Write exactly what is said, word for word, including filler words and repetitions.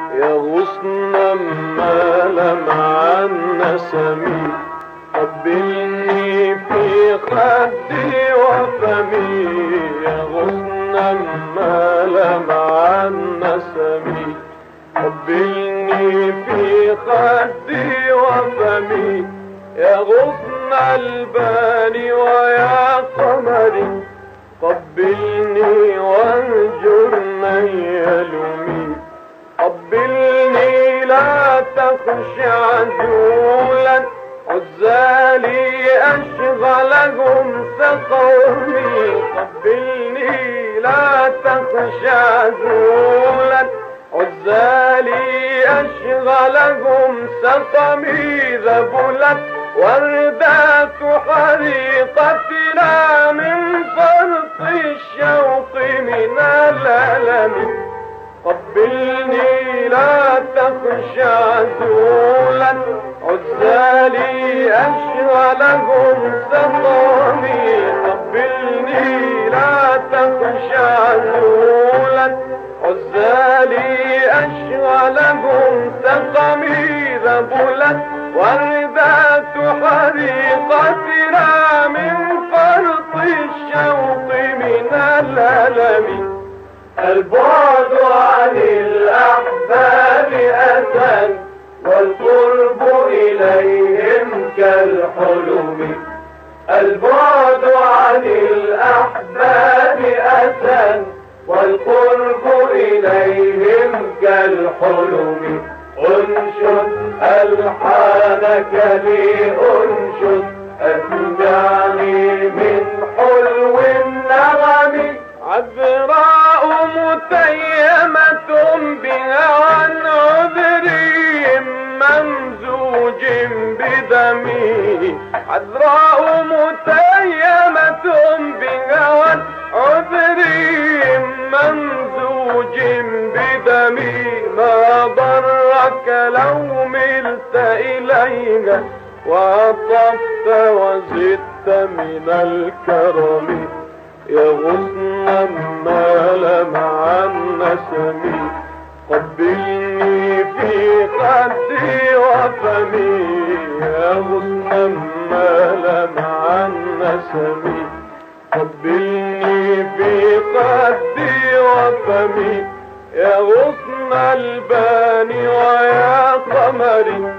يا غصنا ما لمع النسمي، قبلني في خدي وفمي. يا غصنا ما لمع النسمي، قبلني في خدي وفمي. يا غصن الباني ويا قمري، قبلني وانجرني يلومي. قبلني لا تخش عزولا، عزالي أشغلهم سقومي. قبلني لا تخش عزولا، عزالي أشغلهم سقمي. ذبلت وردات حريقتنا من فرط الشوق من الألم. قبلني لا تخش عزولا، عزالي أشغلهم سقمي. قبلني لا تخش عزولا، عزالي أشغلهم سقمي. ذبلت وردات حريقتنا من فرط الشوق من الألم. البعد عن الأحباب أسى، والقرب إليهم كالحلم. البعد عن الأحباب أسى، والقرب إليهم كالحلم. انشد ألحانك لي انشد، أسمعني من حلو النغم. عذراء متيمة بهوى عذري ممزوج بدمي. عذراء متيمة بهوى عذري ممزوج بدمي. ما ضرك لو ملت إليها، وعطفت وزدت من الكرم. يا غصنا ما لمع النسمي، قبلني في خدي وفمي. يا غصنا ما لمع النسمي، قبلني في خدي وفمي. يا غصن الباني ويا قمري،